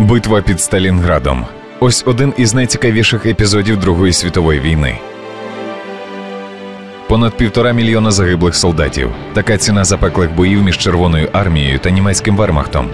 Битва під Сталінградом. Ось один із найцікавіших епізодів Другої світової війни. Понад 1,5 мільйона загиблих солдатів. Така ціна запеклих боїв між Червоною армією та німецьким вермахтом.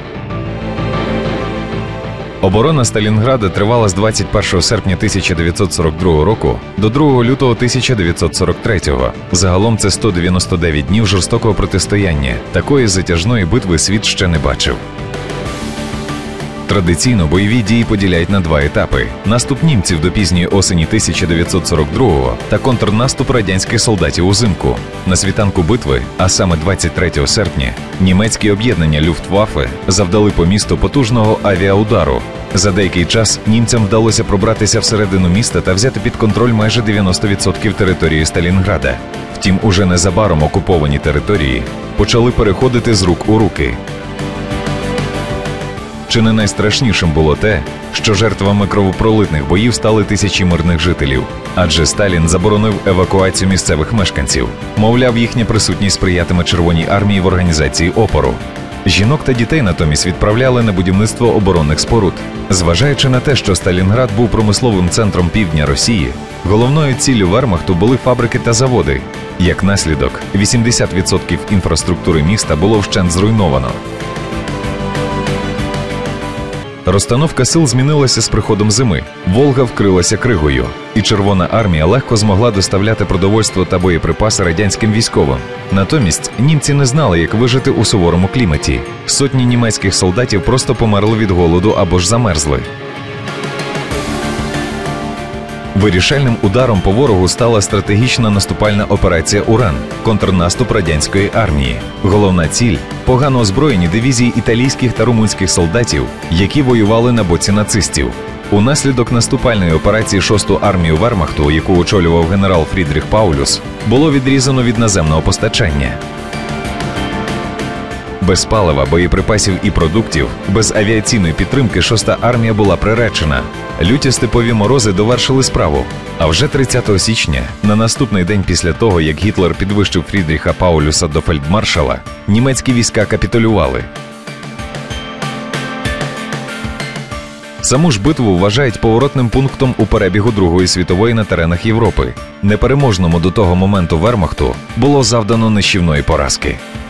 Оборона Сталінграда тривала з 21 серпня 1942 року до 2 лютого 1943. Загалом це 199 днів жорстокого протистояння. Такої затяжної битви світ ще не бачив. Традиційно бойові дії поділяють на два етапи – наступ німців до пізньої осені 1942-го та контрнаступ радянських солдатів узимку. На світанку битви, а саме 23 серпня, німецькі об'єднання Люфтваффе завдали по місту потужного авіаудару. За деякий час німцям вдалося пробратися всередину міста та взяти під контроль майже 90% території Сталінграда. Втім, уже незабаром окуповані території почали переходити з рук у руки. Чи не найстрашнішим було те, що жертвами кровопролитних боїв стали тисячі мирних жителів? Адже Сталін заборонив евакуацію місцевих мешканців. Мовляв, їхня присутність сприятиме Червоній армії в організації опору. Жінок та дітей натомість відправляли на будівництво оборонних споруд. Зважаючи на те, що Сталінград був промисловим центром півдня Росії, головною ціллю вермахту були фабрики та заводи. Як наслідок, 80% інфраструктури міста було вщент зруйновано. Розстановка сил змінилася з приходом зими. Волга вкрилася кригою, і Червона армія легко змогла доставляти продовольство та боєприпаси радянським військовим. Натомість німці не знали, як вижити у суворому кліматі. Сотні німецьких солдатів просто померли від голоду або ж замерзли. Вирішальним ударом по ворогу стала стратегічна наступальна операція «Уран» – контрнаступ радянської армії. Головна ціль – погано озброєні дивізії італійських та румунських солдатів, які воювали на боці нацистів. Унаслідок наступальної операції 6-ту армію вермахту, яку очолював генерал Фрідріх Паулюс, було відрізано від наземного постачання. Без палива, боєприпасів і продуктів, без авіаційної підтримки 6-та армія була приречена. Люті степові морози довершили справу. А вже 30 січня, на наступний день після того, як Гітлер підвищив Фрідріха Паулюса до фельдмаршала, німецькі війська капітулювали. Саму ж битву вважають поворотним пунктом у перебігу Другої світової на теренах Європи. Непереможному до того моменту вермахту було завдано нищівної поразки.